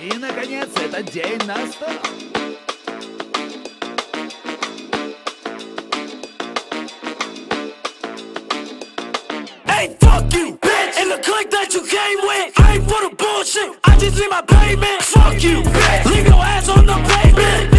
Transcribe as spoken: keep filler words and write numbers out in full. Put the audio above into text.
И, наконец, этот день настал. Hey, fuck you, bitch. And the clique that you came with, I ain't for the bullshit. I just need my payment. Fuck you, bitch. Leave your ass on the pavement.